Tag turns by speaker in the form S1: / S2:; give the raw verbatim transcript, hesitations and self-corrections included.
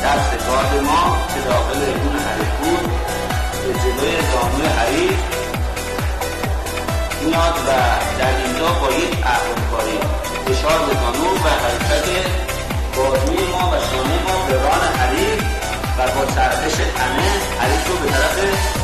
S1: دست گارد ما که داخل ایوان حریف بود به جلوی زانوی حریف میاد و در اینجا با یک احمالکاری فشار به زانو و حرکت بازوی ما و شانه ما به ران حریف و با چرخش تنه حریف رو به طرف